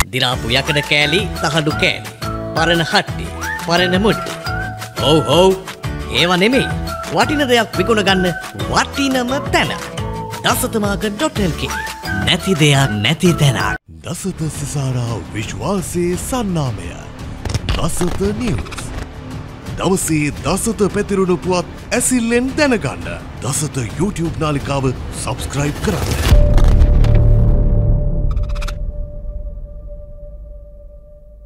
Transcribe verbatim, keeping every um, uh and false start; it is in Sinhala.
දිරාපු යකඩ කෑලි, තහඩු කෑලි, පරණ හට්ටි, පරණ මුට්ටි. ඔව් ඔව්. ඒව නෙමෙයි. වටින දෙයක් විකුණ ගන්න වටිනම තැන. දසතමාග ඩොට් එල් කේ. නැති දෙයක් නැති තැනක්. දසත සිසාරා විශ්වාසයේ සන්නාමය. දසත නිවුස්. දවසේ දසත පැතිරුණු පුවත් ඇසිල්ලෙන් දැනගන්න. දසත YouTube නාලිකාව සබ්ස්ක්‍රයිබ් කරන්න.